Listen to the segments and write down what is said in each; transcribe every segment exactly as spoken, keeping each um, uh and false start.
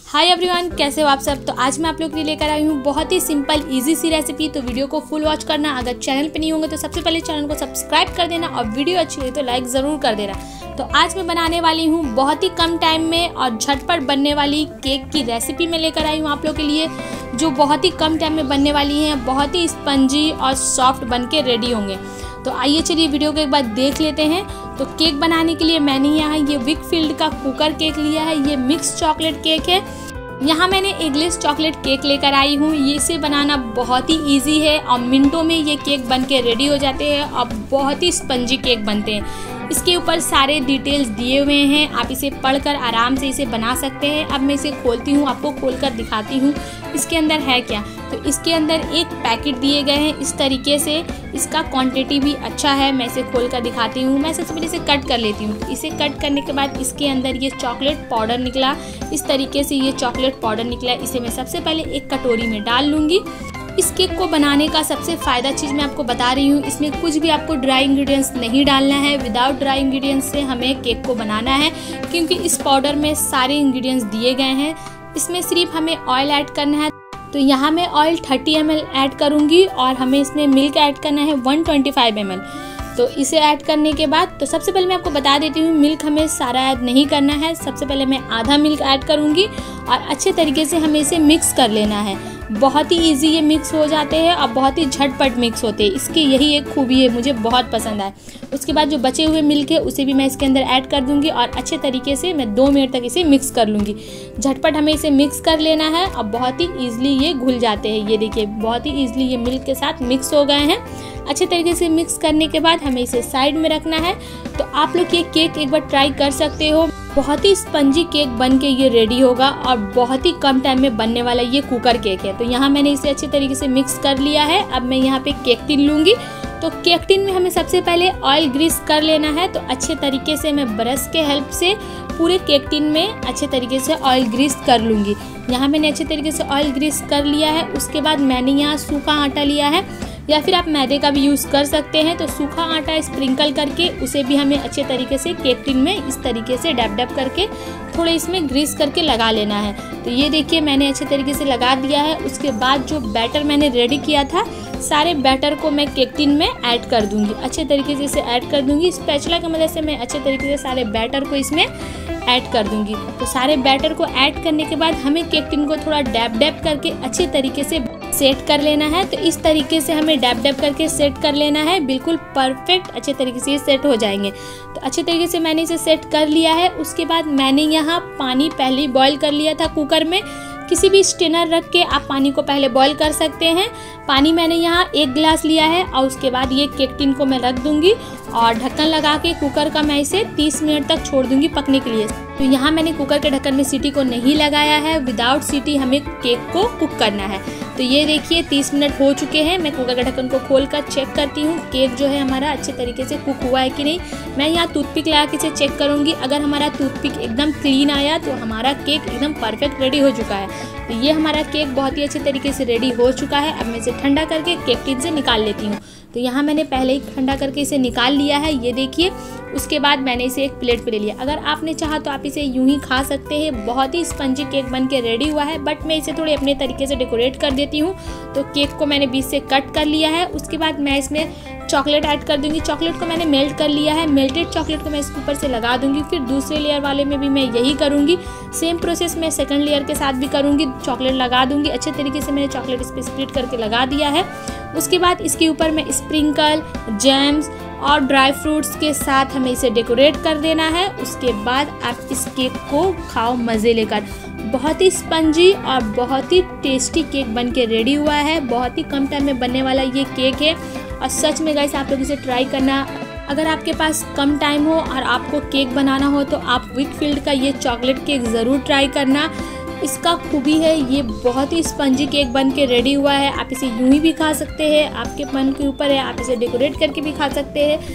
Hi everyone, कैसे हो आप सब। तो आज मैं आप लोग के लिए लेकर आई हूँ बहुत ही सिंपल इजी सी रेसिपी। तो वीडियो को फुल वॉच करना। अगर चैनल पे नहीं होंगे तो सबसे पहले चैनल को सब्सक्राइब कर देना और वीडियो अच्छी लगे तो लाइक ज़रूर कर देना। तो आज मैं बनाने वाली हूँ बहुत ही कम टाइम में और झटपट बनने वाली केक की रेसिपी में लेकर आई हूँ आप लोग के लिए, जो बहुत ही कम टाइम में बनने वाली है, बहुत ही स्पंजी और सॉफ्ट बन के रेडी होंगे। तो आइए चलिए वीडियो को एक बार देख लेते हैं। तो केक बनाने के लिए मैंने यहाँ ये विकफील्ड का कुकर केक लिया है। ये मिक्स चॉकलेट केक है। यहाँ मैंने एगलेस चॉकलेट केक लेकर आई हूँ। ये इसे बनाना बहुत ही इजी है और मिनटों में ये केक बन के रेडी हो जाते हैं और बहुत ही स्पंजी केक बनते हैं। इसके ऊपर सारे डिटेल्स दिए हुए हैं, आप इसे पढ़कर आराम से इसे बना सकते हैं। अब मैं इसे खोलती हूँ, आपको खोलकर दिखाती हूँ इसके अंदर है क्या। तो इसके अंदर एक पैकेट दिए गए हैं इस तरीके से। इसका क्वांटिटी भी अच्छा है। मैं इसे खोल कर दिखाती हूँ। मैं सबसे पहले इसे कट कर लेती हूँ। तो इसे कट करने के बाद इसके अंदर ये चॉकलेट पाउडर निकला। इस तरीके से ये चॉकलेट पाउडर निकला। इसे मैं सबसे पहले एक कटोरी में डाल लूँगी। इस केक को बनाने का सबसे फ़ायदा चीज़ मैं आपको बता रही हूँ, इसमें कुछ भी आपको ड्राई इंग्रेडिएंट्स नहीं डालना है। विदाउट ड्राई इंग्रेडिएंट्स से हमें केक को बनाना है, क्योंकि इस पाउडर में सारे इंग्रेडिएंट्स दिए गए हैं। इसमें सिर्फ हमें ऑयल ऐड करना है। तो यहाँ मैं oil thirty M L add करूँगी और हमें इसमें मिल्क ऐड करना है one twenty five M L. तो इसे ऐड करने के बाद तो सबसे पहले मैं आपको बता देती हूँ, मिल्क हमें सारा ऐड नहीं करना है। सबसे पहले मैं आधा मिल्क ऐड करूँगी और अच्छे तरीके से हमें इसे मिक्स कर लेना है। बहुत ही इजी ये मिक्स हो जाते हैं और बहुत ही झटपट मिक्स होते हैं। इसकी यही एक खूबी है, मुझे बहुत पसंद आए। उसके बाद जो बचे हुए मिल्क है उसे भी मैं इसके अंदर ऐड कर दूंगी और अच्छे तरीके से मैं दो मिनट तक इसे मिक्स कर लूँगी। झटपट हमें इसे मिक्स कर लेना है और बहुत ही ईजिली ये घुल जाते हैं। ये देखिए, बहुत ही ईजिली ये मिल्क के साथ मिक्स हो गए हैं। अच्छे तरीके से मिक्स करने के बाद हमें इसे साइड में रखना है। तो आप लोग ये केक एक बार ट्राई कर सकते हो। बहुत ही स्पंजी केक बन के ये रेडी होगा और बहुत ही कम टाइम में बनने वाला ये कुकर केक है। तो यहाँ मैंने इसे अच्छे तरीके से मिक्स कर लिया है। अब मैं यहाँ पे केक टिन लूँगी। तो केक टिन में हमें सबसे पहले ऑयल ग्रीस कर लेना है। तो अच्छे तरीके से मैं ब्रश के हेल्प से पूरे केक टिन में अच्छे तरीके से ऑयल ग्रीस कर लूँगी। यहाँ मैंने अच्छे तरीके से ऑयल ग्रीस कर लिया है। उसके बाद मैंने यहाँ सूखा आटा लिया है, या फिर आप मैदे का भी यूज़ कर सकते हैं। तो सूखा आटा स्प्रिंकल करके उसे भी हमें अच्छे तरीके से केक टिन में इस तरीके से डैब डैब करके थोड़े इसमें ग्रीस करके लगा लेना है। तो ये देखिए, मैंने अच्छे तरीके से लगा दिया है। उसके बाद जो बैटर मैंने रेडी किया था, सारे बैटर को मैं केक टिन में ऐड कर दूंगी। अच्छे तरीके से इसे ऐड कर दूंगी। स्पैचुला की मदद से मैं अच्छे तरीके से सारे बैटर को इसमें ऐड कर दूंगी। तो सारे बैटर को ऐड करने के बाद हमें केक टिन को थोड़ा डैब डैब करके अच्छे तरीके से सेट कर लेना है। तो इस तरीके से हमें डैब डैब करके सेट कर लेना है। बिल्कुल परफेक्ट अच्छे तरीके से ये सेट हो जाएंगे। तो अच्छे तरीके से मैंने इसे सेट कर लिया है। उसके बाद मैंने यहाँ पानी पहले बॉईल कर लिया था कुकर में। किसी भी स्टेनर रख के आप पानी को पहले बॉईल कर सकते हैं। पानी मैंने यहाँ एक गिलास लिया है और उसके बाद ये केक टिन को मैं रख दूंगी और ढक्कन लगा के कुकर का मैं इसे तीस मिनट तक छोड़ दूंगी पकने के लिए। तो यहाँ मैंने कुकर के ढक्कन में सीटी को नहीं लगाया है। विदाउट सीटी हमें केक को कुक करना है। तो ये देखिए, तीस मिनट हो चुके हैं। मैं कुकर के ढक्कन को खोल कर चेक करती हूँ केक जो है हमारा अच्छे तरीके से कुक हुआ है कि नहीं। मैं यहाँ टूथपिक लगा के इसे चेक करूँगी। अगर हमारा टूथपिक एकदम क्लीन आया तो हमारा केक एकदम परफेक्ट रेडी हो चुका है। तो ये हमारा केक बहुत ही अच्छे तरीके से रेडी हो चुका है। अब मैं इसे ठंडा करके केक टिन से निकाल लेती हूँ। तो यहाँ मैंने पहले ही ठंडा करके इसे निकाल लिया है, ये देखिए। उसके बाद मैंने इसे एक प्लेट पे ले लिया। अगर आपने चाहा तो आप इसे यूं ही खा सकते हैं। बहुत ही स्पंजी केक बन के रेडी हुआ है, बट मैं इसे थोड़े अपने तरीके से डेकोरेट कर देती हूँ। तो केक को मैंने बीच से कट कर लिया है। उसके बाद मैं इसमें चॉकलेट ऐड कर दूंगी। चॉकलेट को मैंने मेल्ट कर लिया है। मेल्टेड चॉकलेट को मैं इसके ऊपर से लगा दूंगी। फिर दूसरे लेयर वाले में भी मैं यही करूंगी। सेम प्रोसेस मैं सेकंड लेयर के साथ भी करूंगी। चॉकलेट लगा दूंगी। अच्छे तरीके से मैंने चॉकलेट इस पर स्प्रेड करके लगा दिया है। उसके बाद इसके ऊपर मैं स्प्रिंकल, जैम्स और ड्राई फ्रूट्स के साथ हमें इसे डेकोरेट कर देना है। उसके बाद आप इस केक को खाओ मज़े लेकर। बहुत ही स्पंजी और बहुत ही टेस्टी केक बन के रेडी हुआ है। बहुत ही कम टाइम में बनने वाला ये केक है और सच में गाइस आप लोग इसे ट्राई करना। अगर आपके पास कम टाइम हो और आपको केक बनाना हो तो आप विकफील्ड का ये चॉकलेट केक ज़रूर ट्राई करना। इसका खूबी है, ये बहुत ही स्पंजी केक बन के रेडी हुआ है। आप इसे यूं ही भी खा सकते हैं, आपके मन के ऊपर है। आप इसे डेकोरेट करके भी खा सकते हैं।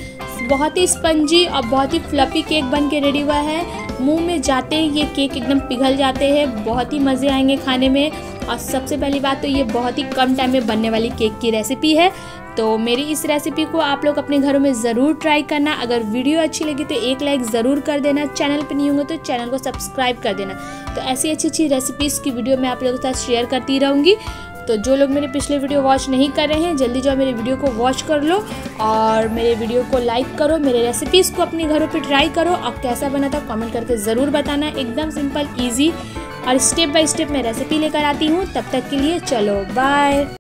बहुत ही स्पंजी और बहुत ही फ्लफी केक बन के रेडी हुआ है। मुंह में जाते ही ये केक एकदम पिघल जाते हैं, बहुत ही मज़े आएंगे खाने में। और सबसे पहली बात तो ये बहुत ही कम टाइम में बनने वाली केक की रेसिपी है। तो मेरी इस रेसिपी को आप लोग अपने घरों में ज़रूर ट्राई करना। अगर वीडियो अच्छी लगी तो एक लाइक ज़रूर कर देना। चैनल पे नहीं होंगे तो चैनल को सब्सक्राइब कर देना। तो ऐसी अच्छी अच्छी रेसिपीज़ की वीडियो मैं आप लोगों के साथ शेयर करती रहूँगी। तो जो लोग मेरे पिछले वीडियो वॉच नहीं कर रहे हैं, जल्दी जाओ मेरे वीडियो को वॉच कर लो और मेरे वीडियो को लाइक करो। मेरे रेसिपीज़ को अपने घरों पे ट्राई करो और कैसा बना था कमेंट करके ज़रूर बताना। एकदम सिंपल, इजी और स्टेप बाय स्टेप मैं रेसिपी लेकर आती हूँ। तब तक के लिए चलो बाय।